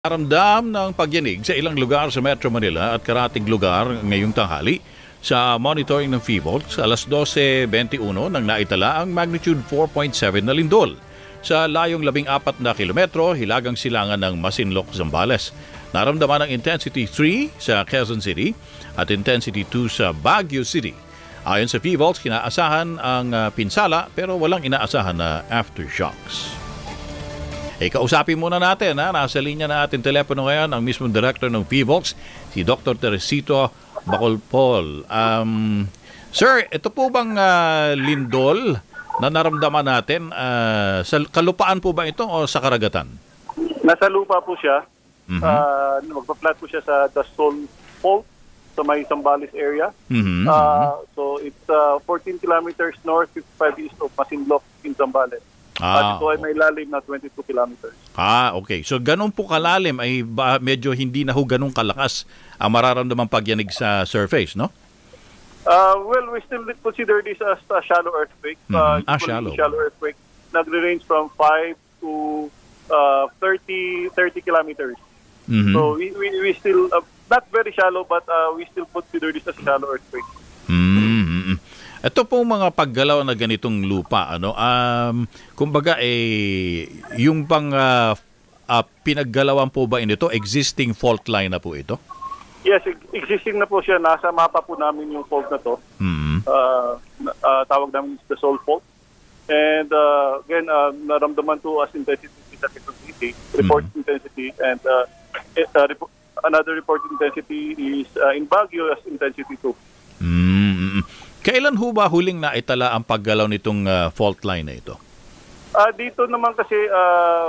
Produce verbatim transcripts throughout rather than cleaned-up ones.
Naramdam ng pagyanig sa ilang lugar sa Metro Manila at karatig lugar ngayong tanghali sa monitoring ng PHIVOLT sa alas dose twenty-one nang naitala ang magnitude four point seven na lindol sa layong labing apat na kilometro hilagang silangan ng Masinloc, Zambales. Naramdaman ang intensity three sa Quezon City at intensity two sa Baguio City. Ayon sa PHIVOLT, kinaasahan ang uh, pinsala pero walang inaasahan na aftershocks. E kausapin muna natin, ha? Nasa linya na ating telepono ngayon ang mismong director ng PHIVOLT, si Doctor Teresito Bacolpol. Um, sir, ito po bang uh, lindol na naramdaman natin, uh, sa kalupaan po ba ito o sa karagatan? Nasa lupa po siya. Mm-hmm. Uh, magpa-flat po siya sa Dasol Fault sa may Zambales area. Mm-hmm. Uh, so it's uh, fourteen kilometers north, fifty-five east of Masinloc in Zambales. Ah, At ito ay may lalim na twenty-two kilometers. Ah, okay. So ganun po kalalim ay ba, medyo hindi na ho ganun kalakas ang mararamdaman pagyanig sa surface, no? Uh, well, we still consider this as a shallow earthquake. Mm-hmm. Uh, ah, shallow. shallow earthquake. Nagre-range from five to uh, thirty kilometers. Mm-hmm. So we, we, we still, uh, not very shallow, but uh, we still consider this as a shallow earthquake. Mm-hmm. Ito pong mga paggalaw na ganitong lupa, ano, um, kumbaga, eh, yung pang uh, uh, pinaggalawan po ba ito, existing fault line na po ito? Yes, existing na po siya. Nasa mapa po namin yung fault na to. Mm-hmm. Uh, uh, tawag namin the Dasol Fault. And uh, again, uh, naramdaman to as intensity sa Quezon City, report mm-hmm. intensity, and uh, uh, rep- another report intensity is uh, in Baguio as intensity two. Mm-hmm. Kailan ho ba huling naitala ang paggalaw nitong uh, fault line na ito? Uh, dito naman kasi uh,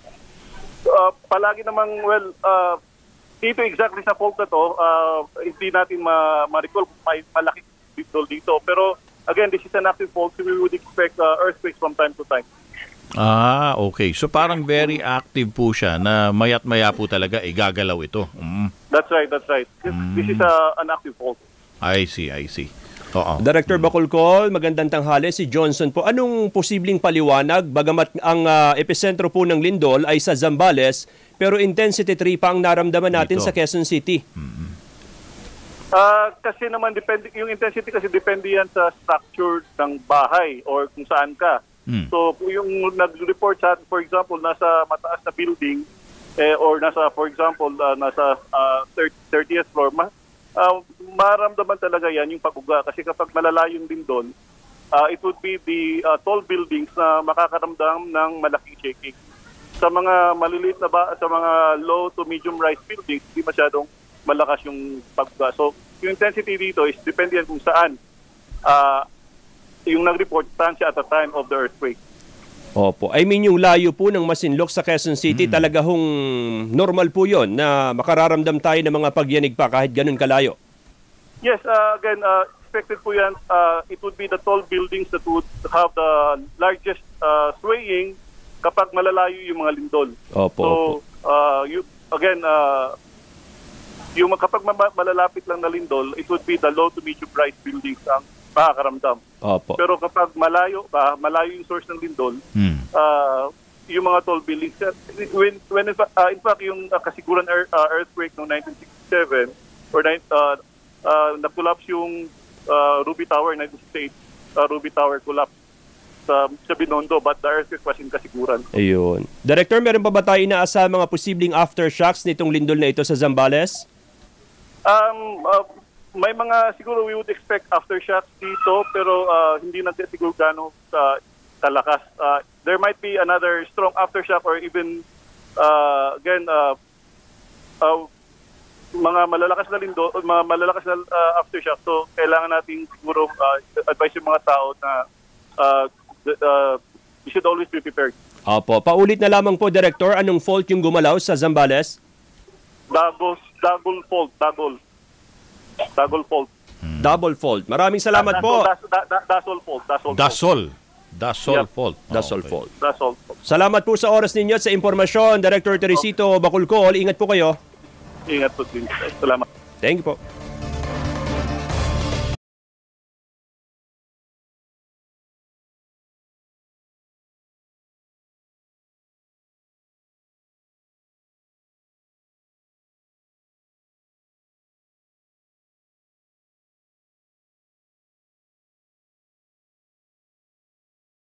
uh, palagi namang, well, uh, dito exactly sa fault na to, uh, hindi natin ma- ma-recall kung may malaki dito dito. Pero again, this is an active fault, so we would expect uh, earthquakes from time to time. Ah, okay. So parang very active po siya na maya't maya po talaga igagalaw ito. Mm. That's right, that's right. This, Mm. this is uh, an active fault. I see, I see. Oo. Director Bacolcol, magandang tanghali. Si Johnson po. Anong posibleng paliwanag? Bagamat ang uh, epicentro po ng lindol ay sa Zambales, pero intensity three pa ang naramdaman natin Dito sa Quezon City. Mm-hmm. Uh, kasi naman, depende, yung intensity kasi depende yan sa structure ng bahay or kung saan ka. Mm. So yung nag-report sa atin, for example, nasa mataas na building eh, or nasa, for example, uh, nasa uh, thirtieth floor, ma- Uh, maramdaman talaga yan yung pag-uga kasi kapag malala yung lindol, uh, it would be the uh, tall buildings na makakaramdam ng malaking shaking. Sa mga maliliit na ba, sa mga low to medium rise buildings, hindi masyadong malakas yung pag-uga. So yung intensity dito is depende yan kung saan uh, yung nag-report saan siya at the time of the earthquake. Opo. I mean, yung layo po ng Masinloc sa Quezon City, mm. talaga hong normal po yon na makararamdam tayo ng mga pagyanig pa kahit ganun kalayo. Yes, uh, again, uh, expected po yan. Uh, it would be the tall buildings that would have the largest uh, swaying kapag malalayo yung mga lindol. Opo. So, opo. Uh, you, again, uh, yung kapag malalapit lang na lindol, it would be the low to medium rise buildings ang makakaramdam. Opo. Pero kapag malayo pa, malayo yung source ng lindol, Mm. uh, yung mga tall buildings, when, when in, fact, uh, in fact, yung uh, kasiguran earth, uh, earthquake noong nineteen sixty-seven, or uh, uh, na-collapse yung uh, Ruby Tower, nineteen sixty-eight, uh, Ruby Tower collapse sa, sa Binondo, but the earthquake was in kasiguran. Ayun. Director, meron pa ba tayo inaasahan mga posibleng aftershocks nitong lindol na ito sa Zambales? Um, uh, may mga siguro we would expect aftershocks dito pero uh, hindi natin siguro gano'ng uh, kalakas. Uh, there might be another strong aftershock or even uh, again uh, uh, mga malalakas na lindo, mga malalakas na uh, aftershock. So kailangan nating siguro uh, advise yung mga tao na uh, uh, you should always be prepared. Opo. Paulit na lamang po, Director, anong fault yung gumalaw sa Zambales? Double, double fault, double. Double fault. Hmm. Double fault. Maraming salamat da, po. Das, da, da, dasol fault. Dasol. Dasol. Dasol Yep. fault. Dasol okay. fault. Dasol fault. Salamat po sa oras ninyo at sa impormasyon. Director Teresito Bacolcol, ingat po kayo. Ingat po din. Salamat. Thank you po.